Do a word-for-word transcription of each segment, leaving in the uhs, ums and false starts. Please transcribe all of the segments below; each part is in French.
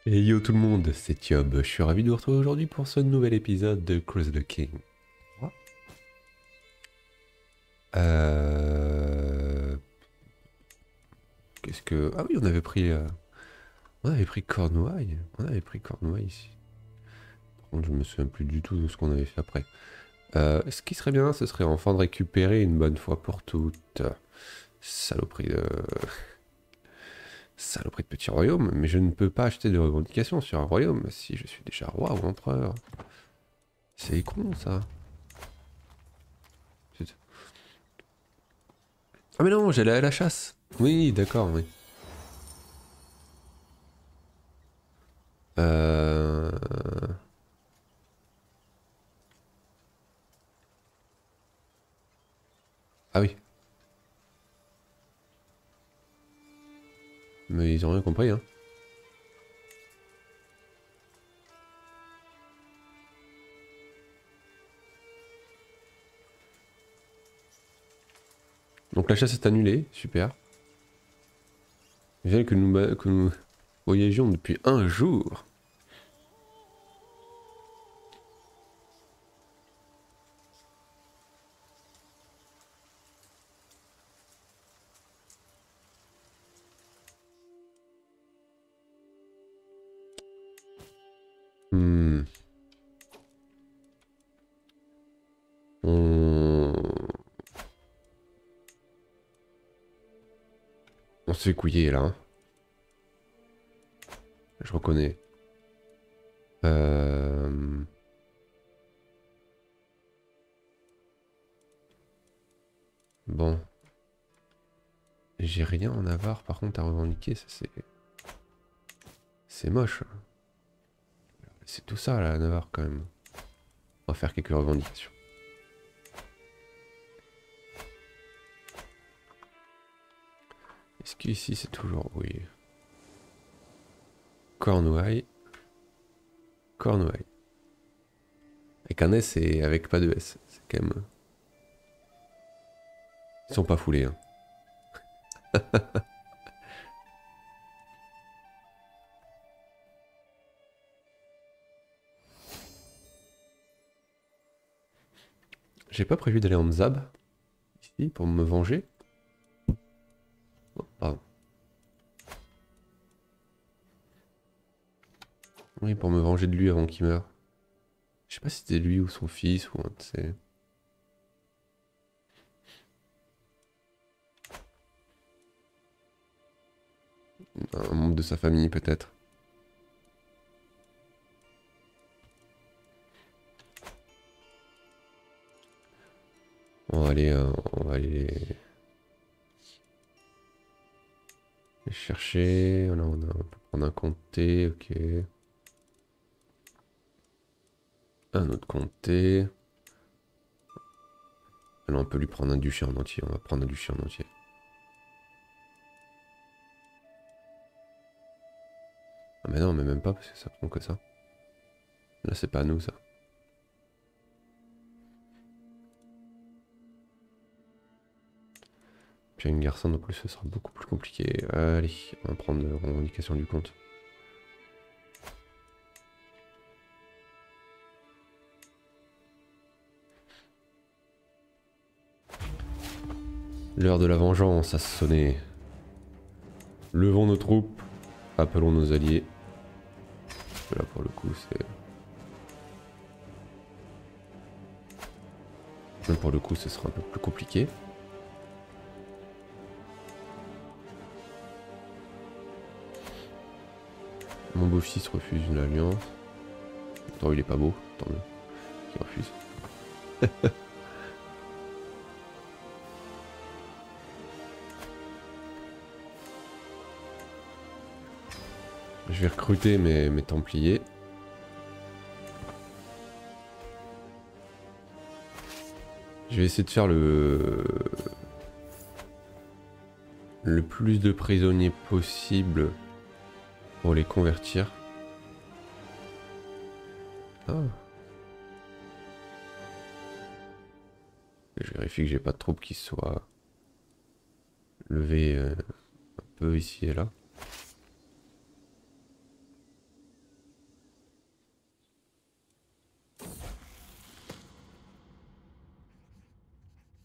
Et yo tout le monde, c'est Tiob. Je suis ravi de vous retrouver aujourd'hui pour ce nouvel épisode de Cruise the King. Euh... Qu'est-ce que... Ah oui, on avait pris... euh, On avait pris Cornouailles. On avait pris Cornouailles ici. Par contre, je me souviens plus du tout de ce qu'on avait fait après. Euh, ce qui serait bien, ce serait enfin de récupérer une bonne fois pour toutes. Saloperie de... Saloperie de petit royaume. Mais je ne peux pas acheter de revendications sur un royaume si je suis déjà roi ou empereur. C'est con, ça. Ah mais non, j'allais à la chasse. Oui, d'accord, oui. Euh... Ah oui. Mais ils ont rien compris, hein. Donc la chasse est annulée, super. Il vient que nous, que nous voyagions depuis un jour. Hmm. On... On se fait couiller là, hein. Je reconnais. Euh... Bon. J'ai rien en avoir par contre à revendiquer, ça c'est... C'est moche. C'est tout ça là, à Navarre quand même. On va faire quelques revendications. Est-ce qu'ici c'est toujours... Oui. Cornouailles. Cornouailles. Avec un S et avec pas de S. C'est quand même... Ils sont pas foulés, hein. J'ai pas prévu d'aller en Mzab, ici, pour me venger. Oh, pardon. Oui, pour me venger de lui avant qu'il meure. Je sais pas si c'était lui ou son fils ou un de ses... Un membre de sa famille peut-être. On va aller, euh, on va aller les... les chercher. Là, on, a, on peut prendre un comté, ok. Un autre comté. Là, on peut lui prendre un duché en entier. On va prendre un duché en entier. Ah mais non, mais même pas parce que ça prend que ça. Là, c'est pas à nous ça. Puis une garçon, en plus, ce sera beaucoup plus compliqué. Allez, on va prendre la revendication du compte. L'heure de la vengeance a sonné. Levons nos troupes, appelons nos alliés. Là pour le coup c'est... Là pour le coup ce sera un peu plus compliqué. Mon beau-fils refuse une alliance. Attends, il est pas beau, tant mieux. Il refuse. Je vais recruter mes, mes Templiers. Je vais essayer de faire le... le plus de prisonniers possible pour les convertir. Ah. Je vérifie que j'ai pas de troupes qui soient levées euh, un peu ici et là.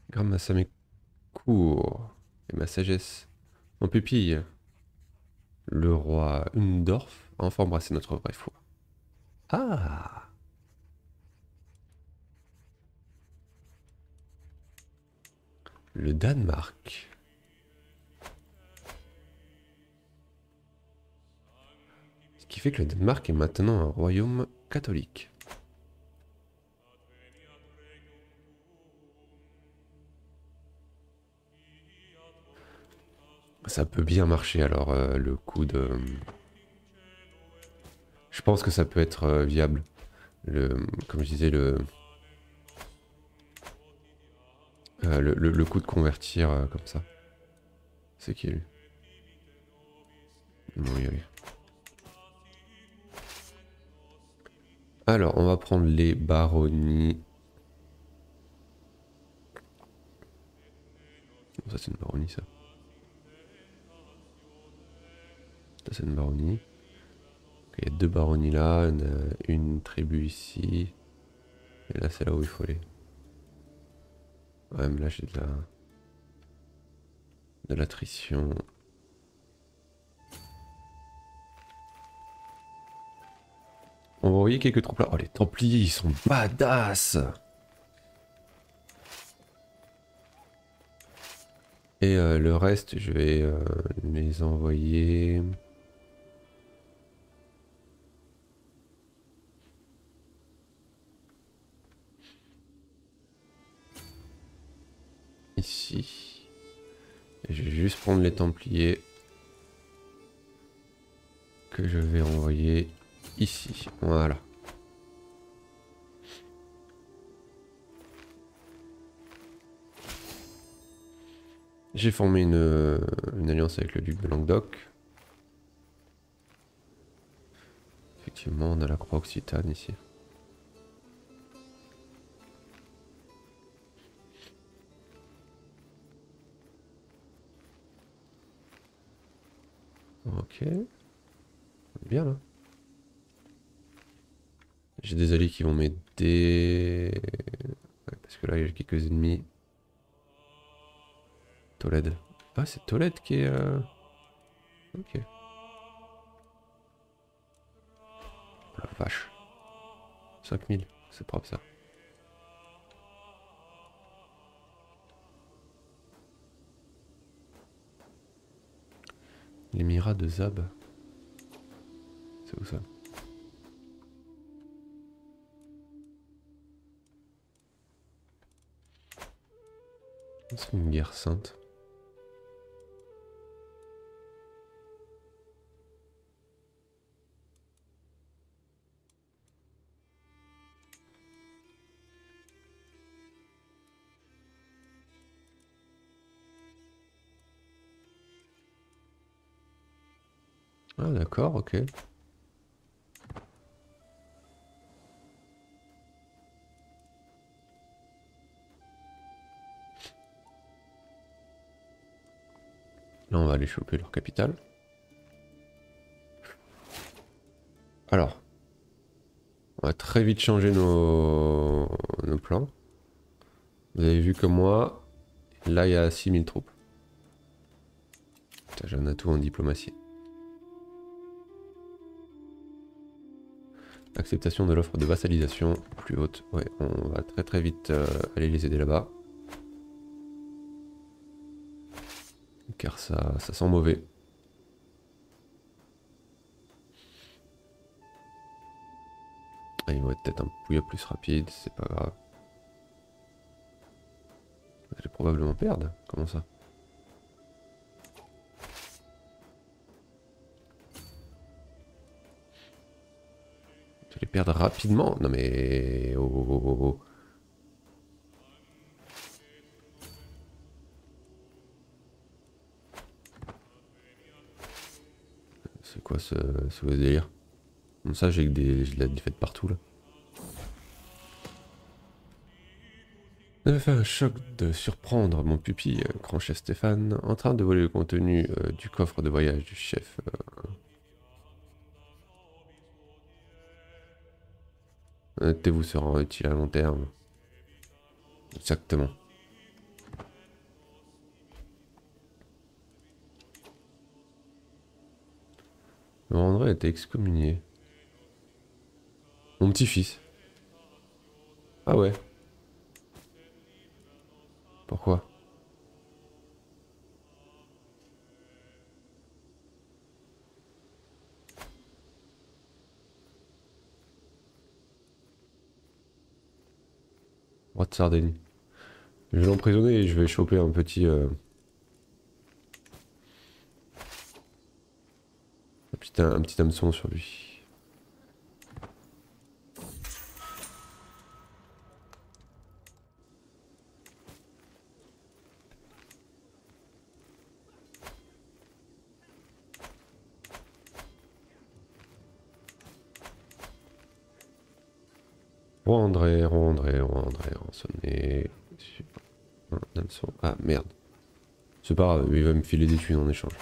Grâce à mes cours et ma sagesse, mon pupille, le roi Undorf a enfin embrassé notre vraie foi. Ah! Le Danemark. Ce qui fait que le Danemark est maintenant un royaume catholique. Ça peut bien marcher alors euh, le coup de... Je pense que ça peut être euh, viable. Le, comme je disais, le, euh, le, le, le coup de convertir euh, comme ça. C'est qui lui? Ils vont y aller. Alors, on va prendre les baronnies. Ça, c'est une baronnie, ça. Ça, c'est une baronnie. Il y a deux baronnies là, une, une tribu ici. Et là, c'est là où il faut aller. Ouais, mais là, j'ai de la... de l'attrition. On va envoyer quelques troupes là. Oh, les Templiers, ils sont badass! Et euh, le reste, je vais euh, les envoyer... ici. Et je vais juste prendre les Templiers que je vais envoyer ici. Voilà. J'ai formé une, une alliance avec le duc de Languedoc. Effectivement, on a la croix occitane ici. Ok. Bien là. J'ai des alliés qui vont m'aider. Ouais, parce que là, il y a quelques ennemis. Tolède. Ah, c'est Tolède qui est... Euh... Ok. Oh la vache. cinq mille, c'est propre ça. L'émirat de Zab. C'est où ça? C'est une guerre sainte. Ah d'accord, ok. Là, on va aller choper leur capitale. Alors, on va très vite changer nos, nos plans. Vous avez vu que moi, là, il y a six mille troupes. J'ai un atout en diplomatie. Acceptation de l'offre de vassalisation plus haute. Ouais, on va très très vite euh, aller les aider là-bas. Car ça, ça sent mauvais. Ah, ils vont être peut-être un pouillot plus rapide, c'est pas grave. Vous allez probablement perdre. Comment ça? Vous allez perdre rapidement. Non mais... Oh, oh, oh, oh. C'est quoi ce, ce délire? Comme ça, j'ai des, j'ai de la défaite partout là. J'avais fait un choc de surprendre mon pupille, euh, grand chef Stéphane, en train de voler le contenu euh, du coffre de voyage du chef. Euh... Honnêteté vous sera utile à long terme. Exactement. André a été excommunié. Mon petit-fils. Ah ouais. Pourquoi? Roi de Sardaigne. Je vais l'emprisonner et je vais choper un petit... Euh, un petit, un petit hameçon sur lui. Roi André, Roi André, Roi André, rançonné. Un hameçon. Ah merde. C'est pas grave, il va me filer des thunes en échange.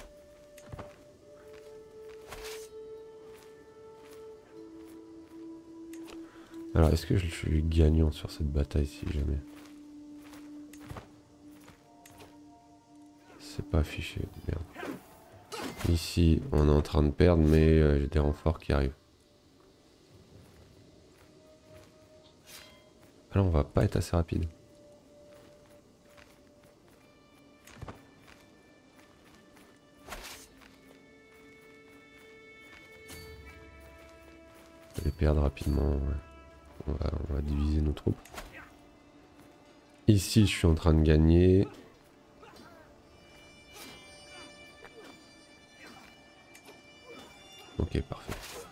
Alors, est-ce que je suis gagnant sur cette bataille si jamais? C'est pas affiché, merde. Ici, on est en train de perdre, mais euh, j'ai des renforts qui arrivent. Ah là, on va pas être assez rapide. On va les perdre rapidement. Ouais. On, va, on va diviser nos troupes. Ici, je suis en train de gagner. Ok, parfait.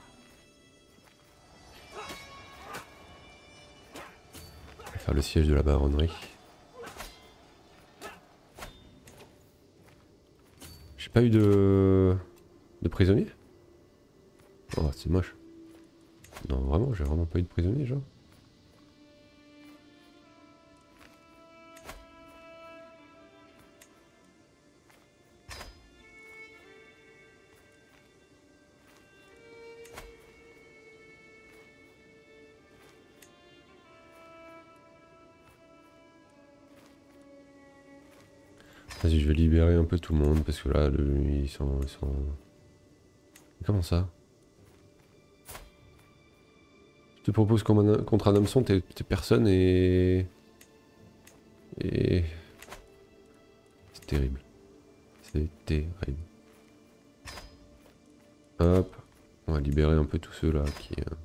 On va faire le siège de la baronnerie. J'ai pas eu de... de prisonniers? Oh, c'est moche. Non, vraiment, j'ai vraiment pas eu de prisonniers, genre. Vas-y, je vais libérer un peu tout le monde parce que là, le, ils sont... Ils sont... Comment ça? Je te propose contre un hameçon, t'es personne et... Et... C'est terrible. C'est terrible. Hop. On va libérer un peu tous ceux là qui... Euh...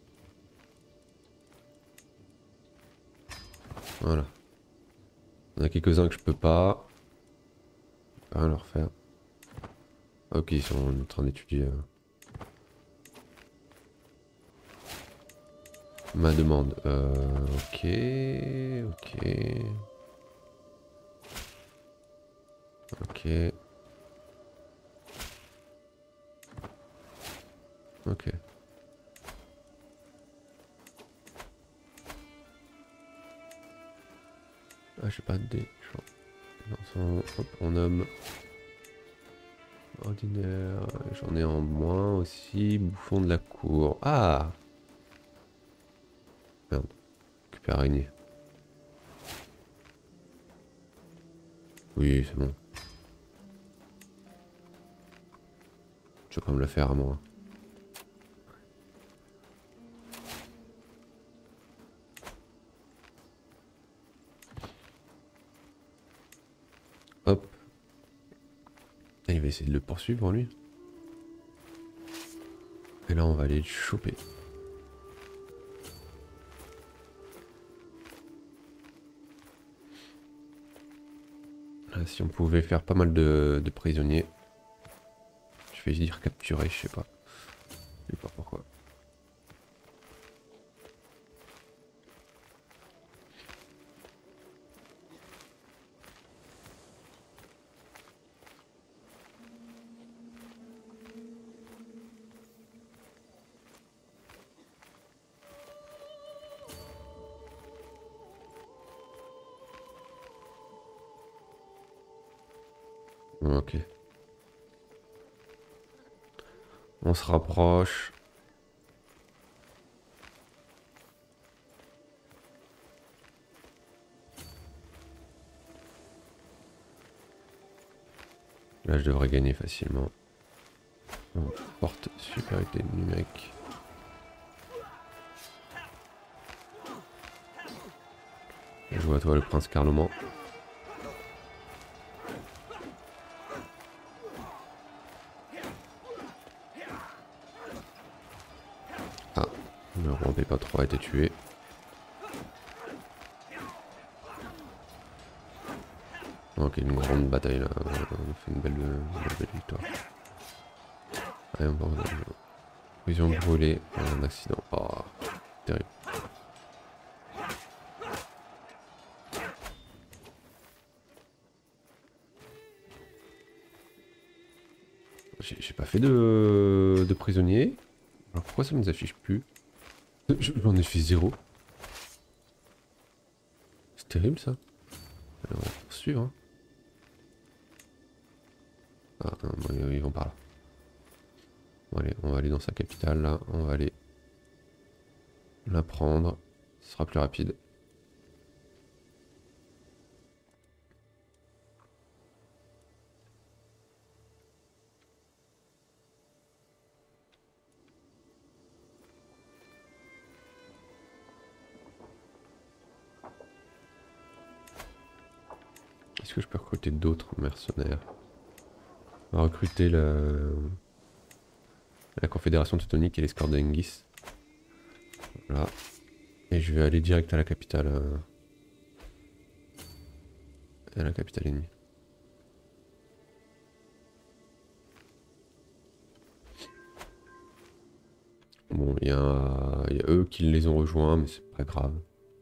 Voilà. Il y en a quelques-uns que je peux pas. Je peux rien leur faire. Ok, ils sont en train d'étudier... Euh... Ma demande. Euh... Ok... Ok... Ok... Ok. Ah, j'ai pas de dés. Hop, on nomme. Ordinaire. J'en ai en moins aussi. Bouffon de la cour. Ah! Merde. Récupère araignée. Oui, c'est bon. Je vais pas me la faire à moi. Hop. Et il va essayer de le poursuivre lui. Et là on va aller le choper. Là, si on pouvait faire pas mal de, de prisonniers. Je vais dire capturer, je sais pas. Je sais pas pourquoi. Ok. On se rapproche. Là je devrais gagner facilement. Non, forte supériorité numérique. Je vois toi le prince Carloman. Ah, le roi P trois a été tué. Ok, une grande bataille là, on a fait une belle, une belle victoire. Rien bon, vision brûlée, un accident. Oh, terrible. J'ai pas fait de, de prisonniers. Alors pourquoi ça ne nous affiche plus? J'en ai fait zéro. C'est terrible ça. Alors, on va poursuivre. Hein. Ah, non, ils vont par là. Bon, allez, on va aller dans sa capitale là. On va aller la prendre. Ce sera plus rapide. Est-ce que je peux recruter d'autres mercenaires? On va recruter la, la Confédération Teutonique et l'escorte d'Engis. Voilà. Et je vais aller direct à la capitale. Euh, à la capitale ennemie. Bon, il y, y a eux qui les ont rejoints, mais c'est pas grave.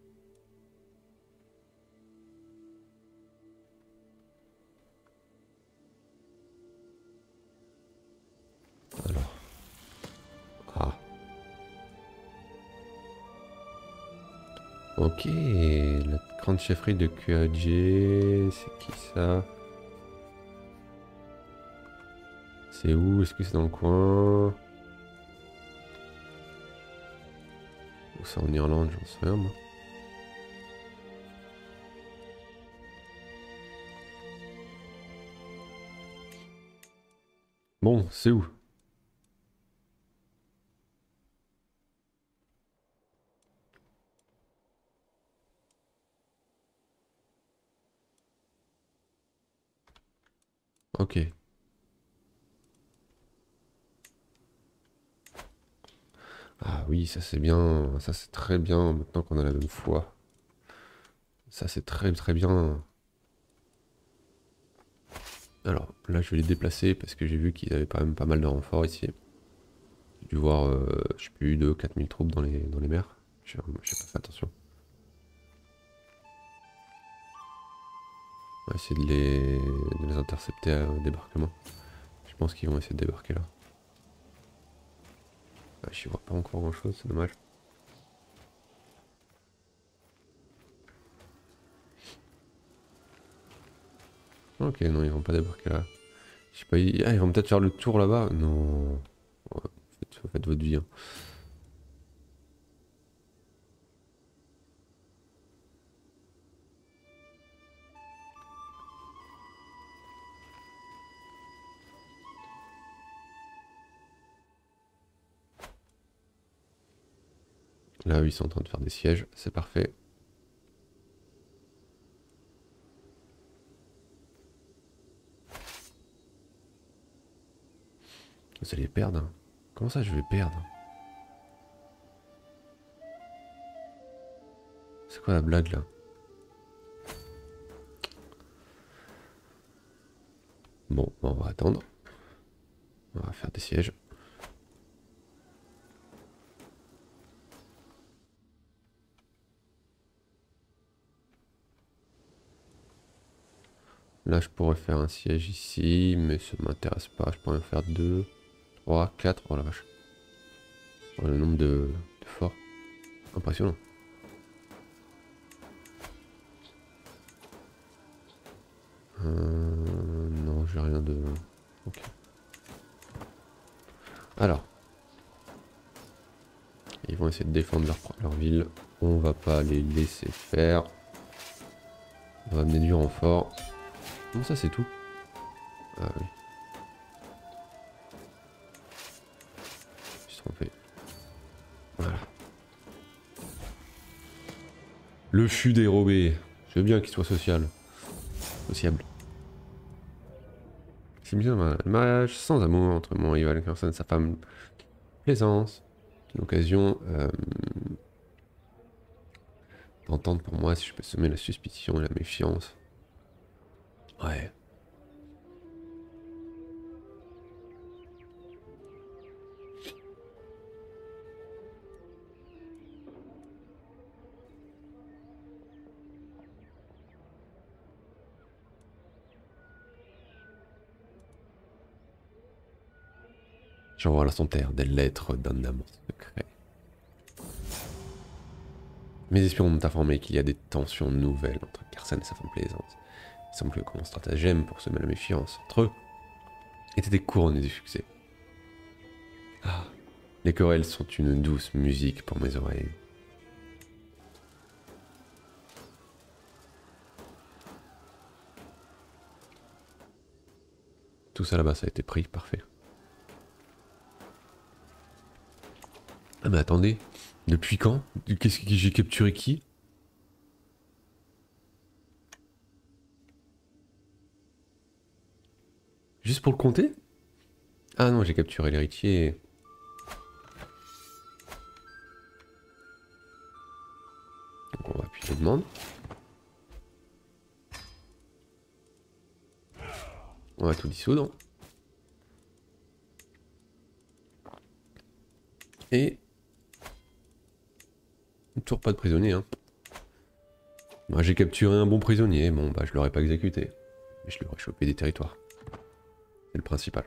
Alors. Ah. Ok, la grande chefferie de Q A G, c'est qui ça? C'est où? Est-ce que c'est dans le coin? Ou c'est en Irlande? J'en sais rien moi. Bon, c'est où? Ok. Ah oui, ça c'est bien, ça c'est très bien maintenant qu'on a la même foi. Ça c'est très très bien. Alors là je vais les déplacer parce que j'ai vu qu'ils avaient quand même pas mal de renforts ici. J'ai dû voir, euh, je sais plus, deux quatre mille troupes dans les, dans les mers. J'ai pas fait attention. On va essayer de les, de les intercepter au débarquement. Je pense qu'ils vont essayer de débarquer là. Ah, j'y vois pas encore grand chose, c'est dommage. Ok, non, ils vont pas débarquer là. Je sais pas, ils, ah, ils vont peut-être faire le tour là-bas. Non. Ouais, faites, faites votre vie. Hein. Là, ils sont en train de faire des sièges, c'est parfait. Vous allez perdre. Hein. Comment ça, je vais perdre? C'est quoi la blague là? Bon, on va attendre. On va faire des sièges. Là, je pourrais faire un siège ici, mais ça m'intéresse pas. Je pourrais en faire deux, trois, quatre. Oh la vache. Oh, le nombre de, de forts. Impressionnant. Euh, non, j'ai rien de... Ok. Alors. Ils vont essayer de défendre leur, leur ville. On va pas les laisser faire. On va amener du renfort. Comment ça, c'est tout? Ah oui. Le fût dérobé. Je veux bien qu'il soit social. Sociable. C'est bien un mariage sans amour entre mon rival Carson et sa femme. Plaisance. Une occasion euh, d'entendre pour moi si je peux semer la suspicion et la méfiance. Ouais. J'envoie à son terre des lettres d'un amour secret. Mes espions m'ont informé qu'il y a des tensions nouvelles entre Carson et sa femme Plaisance. Il semble que mon stratagème pour semer la méfiance entre eux ait été couronné du succès. Ah, les querelles sont une douce musique pour mes oreilles. Tout ça là-bas, ça a été pris, parfait. Ah mais attendez, depuis quand? Qu'est-ce que j'ai capturé qui? Juste pour le compter? Ah non, j'ai capturé l'héritier. Donc on va appuyer demande. On va tout dissoudre. Et... toujours pas de prisonnier, hein. Moi j'ai capturé un bon prisonnier, bon bah je l'aurais pas exécuté. Mais je lui aurais chopé des territoires. C'est le principal.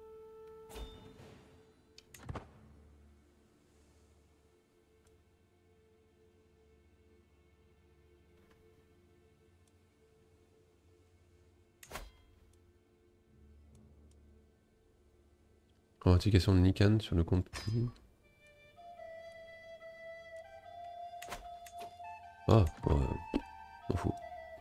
Authentification de Nikan sur le compte. Ah, ouais, on fout.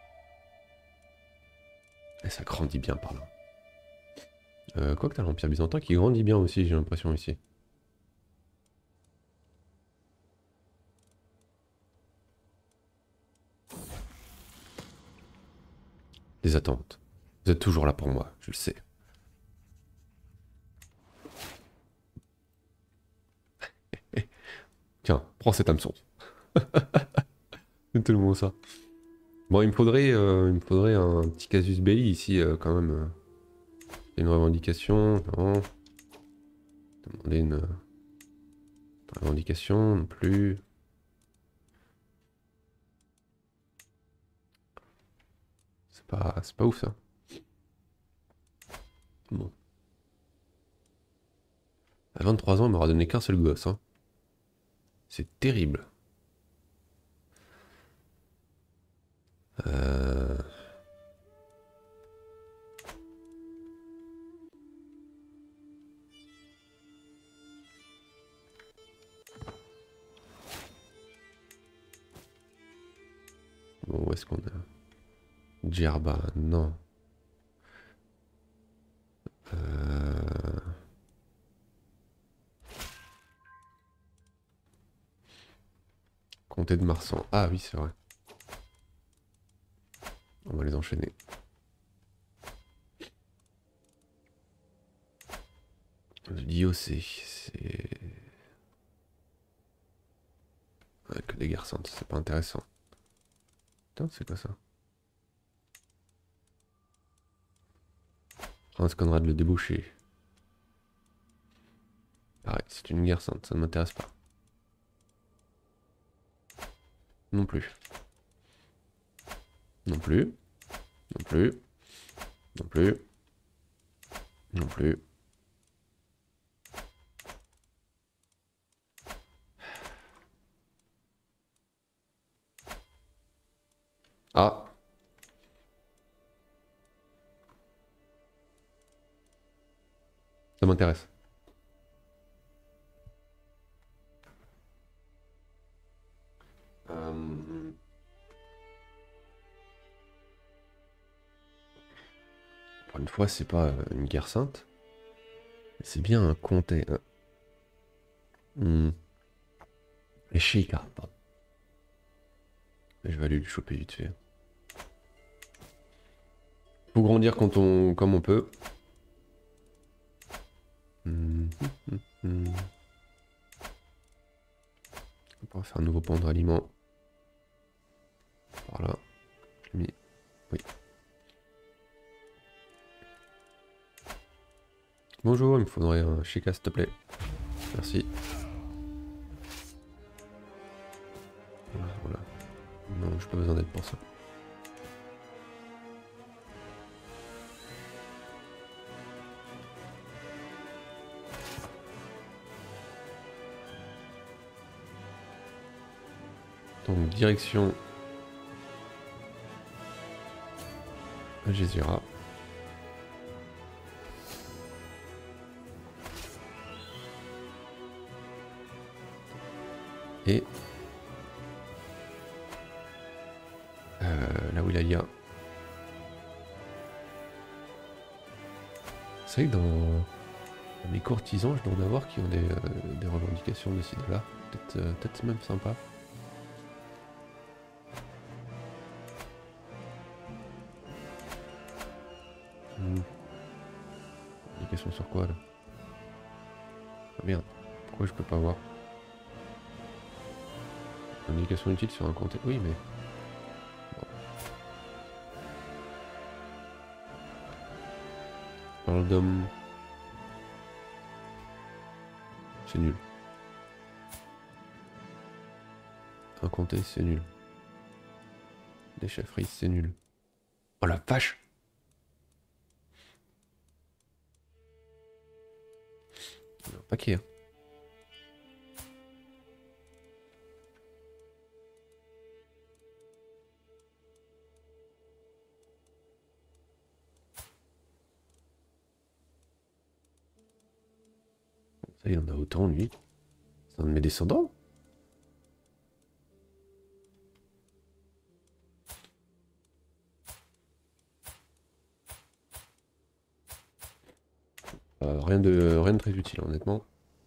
Et ça grandit bien par là. Euh, quoi que t'as l'Empire byzantin qui grandit bien aussi, j'ai l'impression ici. Les attentes. Vous êtes toujours là pour moi, je le sais. Tiens, prends cet hameçon. C'est tellement ça. Bon, il me faudrait, euh, il me faudrait un petit casus belli ici, euh, quand même. euh. Une revendication, non. Demander une... une revendication, non plus. C'est pas, c'est pas ouf ça. Bon. À vingt-trois ans, il m'aura donné qu'un seul gosse, hein. C'est terrible. Euh... Bon, où est-ce qu'on a... Djerba, non. Euh... Comté de Marsan. Ah oui, c'est vrai. On va les enchaîner. L'I O C, c'est... Ouais, que des guerres saintes, c'est pas intéressant. Putain, c'est quoi ça? Prince Conrad le débouché. Pareil, c'est une guerre sainte, ça ne m'intéresse pas. Non plus. Non plus. Non plus. Non plus. Non plus. Ah. Ça m'intéresse. Euh... Pour une fois, c'est pas euh, une guerre sainte. C'est bien un comté. Hein. Hmm. Les Sheikah, pardon. Et je vais aller lui choper vite fait. Faut grandir quand on, comme on peut. Hum, hum, hum. On va faire un nouveau pan de ralliement. Par là. Je l'ai mis. Oui. Bonjour, il me faudrait un Sheikah s'il te plaît. Merci. Voilà. Non, j'ai pas besoin d'aide pour ça. Donc direction Algésiras. Et euh, la wilaya. C'est vrai que dans, dans mes courtisans, je dois en avoir qui ont des, euh, des revendications de ci de là. Peut-être euh, peut-être même sympa. Hmm. Revendication sur quoi là? Ah merde, pourquoi je peux pas voir? Indication utile sur un compte. Oui, mais. Bon. Parle d'homme. C'est nul. Un comté, c'est nul. Des chefferies, c'est nul. Oh la vache! Il y a un paquet, hein. Ça, il en a autant, lui. C'est un de mes descendants? Euh, rien de rien de très utile, honnêtement.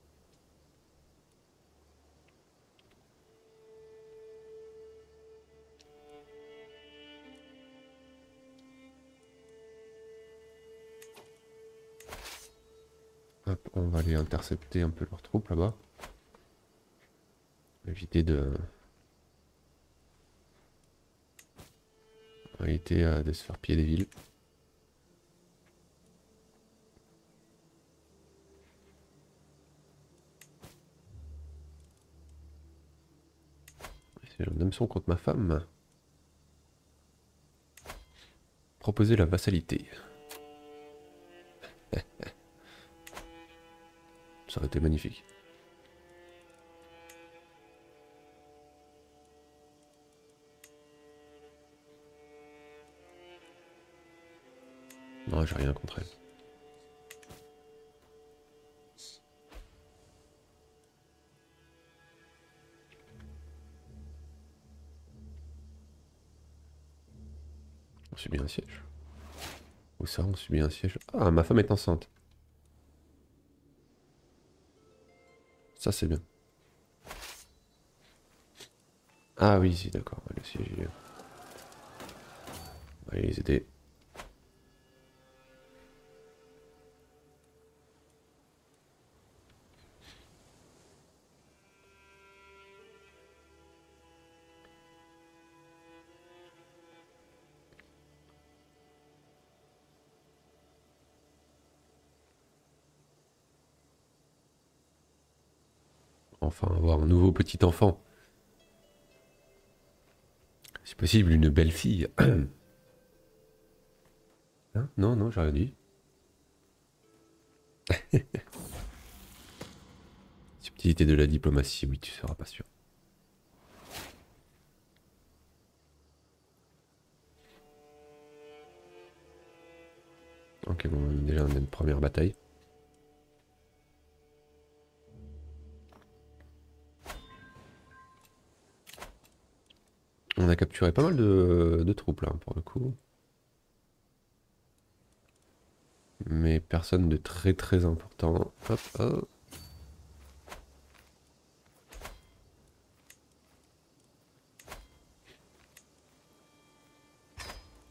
Hop, on va aller intercepter un peu leurs troupes là-bas. Éviter de... Éviter euh, de se faire piller des villes. C'est un hameçon contre ma femme. Proposer la vassalité. Ça aurait été magnifique. Non, j'ai rien contre elle. On subit un siège. Où ça, on subit un siège? Ah, ma femme est enceinte. Ça, c'est bien. Ah oui, si, d'accord. Le siège, il est... On va aller les aider. Enfin, avoir un nouveau petit enfant. Si possible, une belle fille. Hein? Non, non, j'ai rien dit. Subtilité de la diplomatie, oui, tu seras pas sûr. Ok, bon, déjà on a une première bataille. On a capturé pas mal de, de troupes là, pour le coup. Mais personne de très très important. Hop, hop.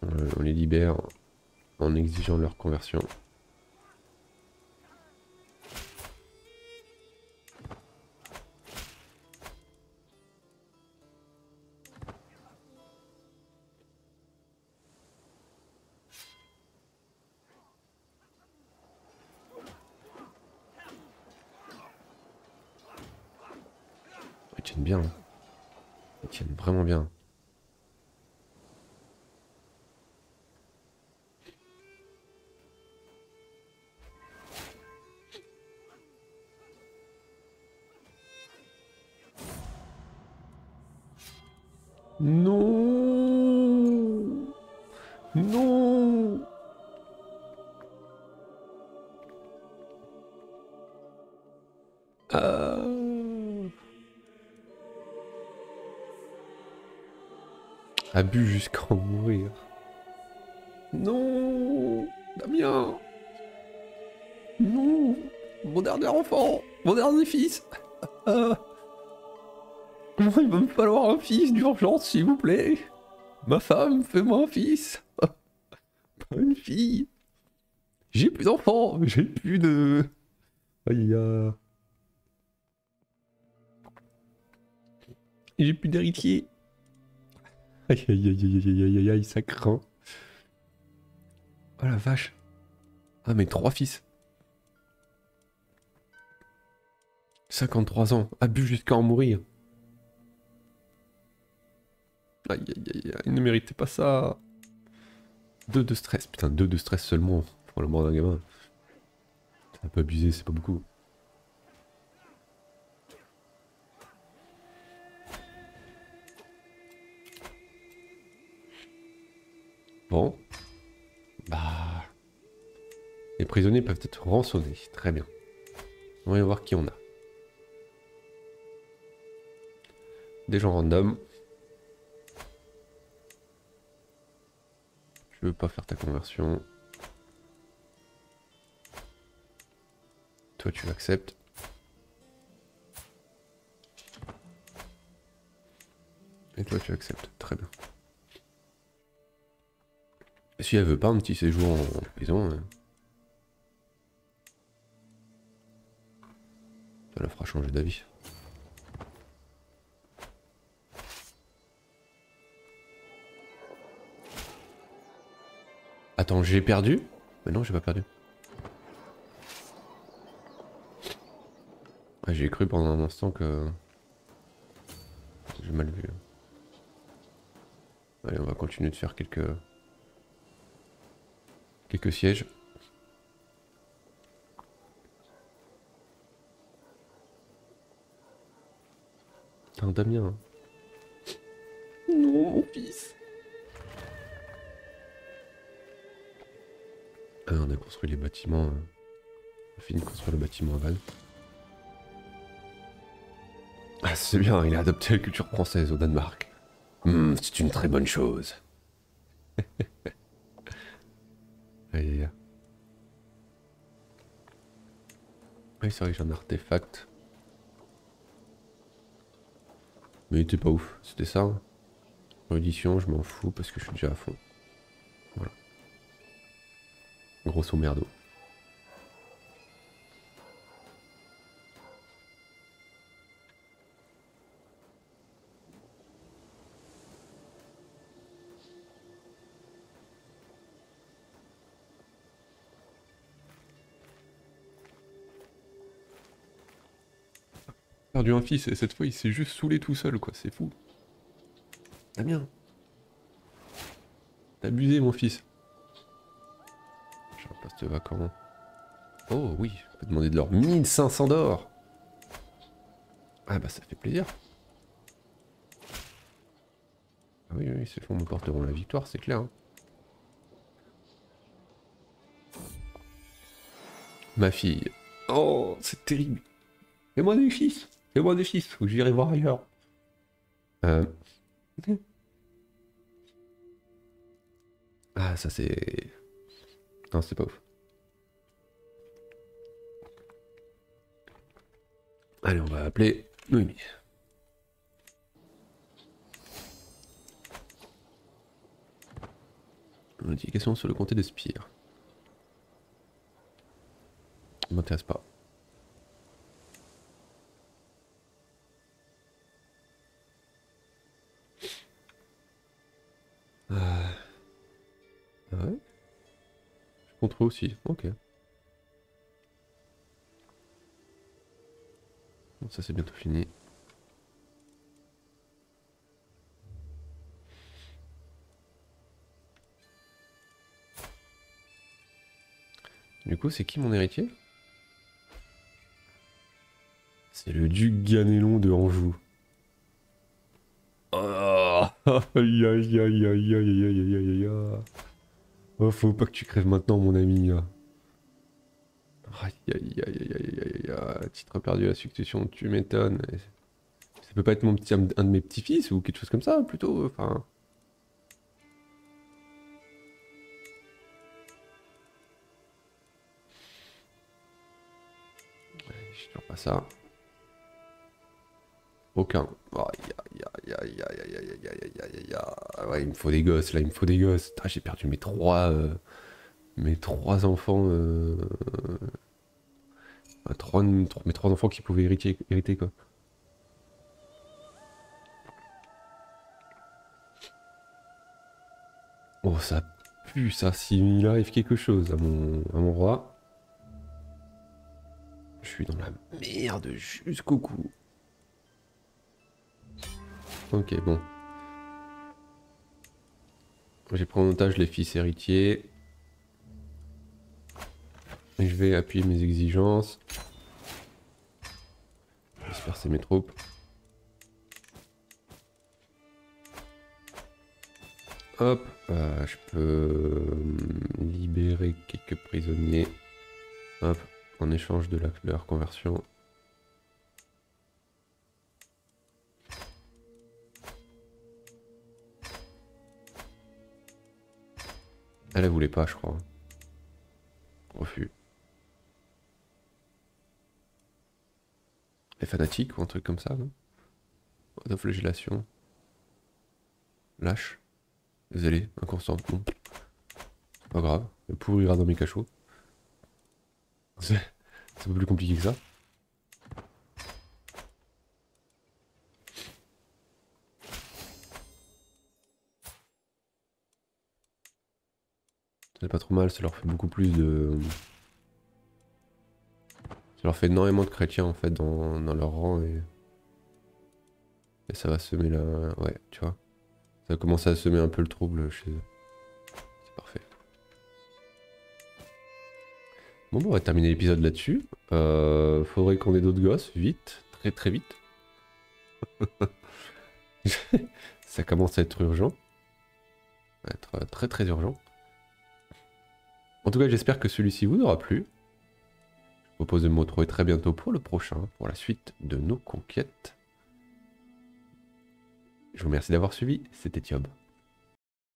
On, on les libère en exigeant leur conversion. Ils tiennent bien. Hein. Ils tiennent vraiment bien. Non. Non. Euh... Abus jusqu'à en mourir. Non. Damien. Non. Mon dernier enfant. Mon dernier fils. Euh... Il va me falloir un fils d'urgence, s'il vous plaît. Ma femme, fais-moi un fils. Pas une fille. J'ai plus d'enfants. J'ai plus de... Aïe, aïe. J'ai plus d'héritier. Aïe aïe aïe aïe aïe aïe aïe aïe, ça craint. Oh la vache. Ah mais trois fils. cinquante-trois ans, abus jusqu'à en mourir. Aïe aïe aïe aïe, il ne méritait pas ça. Deux de stress, putain, deux de stress seulement pour le mort d'un gamin. C'est un peu abusé, c'est pas beaucoup. Bon. Bah... Les prisonniers peuvent être rançonnés, très bien. On va y voir qui on a. Des gens random. Je veux pas faire ta conversion. Toi tu acceptes. Et toi tu acceptes, très bien. Et si elle veut pas un petit séjour en prison, hein, ça la fera changer d'avis. Attends, j'ai perdu? Mais non, j'ai pas perdu. Ah, j'ai cru pendant un instant que... J'ai mal vu. Allez, on va continuer de faire quelques... Quelques sièges. Putain, Damien. Non, mon fils. Ah, on a construit les bâtiments. Euh... On a fini de construire le bâtiment aval. Ah, c'est bien, il a adopté la culture française au Danemark. Hmm, c'est une très bonne chose. Aïe aïe aïe. Oui, c'est vrai que j'ai un artefact. Mais il était pas ouf, c'était ça. Hein. Édition, je m'en fous parce que je suis déjà à fond. Voilà. Grosso merdo. Perdu un fils et cette fois il s'est juste saoulé tout seul quoi, c'est fou. Damien. T'as abusé mon fils. J'ai un poste vacant. Oh oui, je peux demander de l'or. mille cinq cents d'or. Ah bah ça fait plaisir. Ah oui, oui, ces fonds me porteront la victoire, c'est clair. Hein. Ma fille. Oh, c'est terrible. Fais-moi des fils. Fais-moi des fils, ou j'irai voir ailleurs. Euh... Ah, ça c'est... Non, c'est pas ouf. Allez, on va appeler Noémie. Modification sur le comté de Spire. Ça m'intéresse pas. Euh... Ah ouais. Je contrôle aussi, ok. Bon, ça c'est bientôt fini. Du coup, c'est qui mon héritier? C'est le duc Ganelon de Anjou. Oh, aïe aïe aïe aïe aïe aïe aïe aïe aïe. Oh, faut pas que tu crèves maintenant, mon ami. Aïe aïe aïe aïe aïe aïe aïe. Titre perdu à la succession, tu m'étonnes. Ça peut pas être mon petit, un de mes petits-fils ou quelque chose comme ça, plutôt. Enfin. Je toujours pas ça. Aucun. Aïe aïe aïe aïe aïe aïe aïe aïe aïe aïe aïe. Ouais, il me faut des gosses là, il me faut des gosses. Ah, j'ai perdu mes trois. Euh, mes trois enfants. Euh, euh, trois, trois- mes trois enfants qui pouvaient hériter, hériter quoi. Oh, ça pue ça. S'il arrive quelque chose à mon, à mon roi. Je suis dans la merde jusqu'au cou. Ok, bon. J'ai pris en otage les fils héritiers. Et je vais appuyer mes exigences. Disperser mes troupes. Hop, euh, je peux libérer quelques prisonniers. Hop, en échange de, la, de leur conversion. Elle, elle voulait pas, je crois. Refus. Les fanatiques ou un truc comme ça, non? Autoflagellation. Lâche. Zélé, inconstant. Bon. C'est pas grave. Elle pourrira dans mes cachots. C'est un peu plus compliqué que ça. C'est pas trop mal, ça leur fait beaucoup plus de... Ça leur fait énormément de chrétiens en fait dans, dans leur rang et... Et ça va semer la... Ouais, tu vois. Ça va commencer à semer un peu le trouble chez eux. C'est parfait. Bon, bon, on va terminer l'épisode là-dessus. Euh, faudrait qu'on ait d'autres gosses, vite, très très vite. Ça commence à être urgent. À être très très urgent. En tout cas, j'espère que celui-ci vous aura plu. Je vous propose de me retrouver très bientôt pour le prochain, pour la suite de nos conquêtes. Je vous remercie d'avoir suivi, c'était Thiob.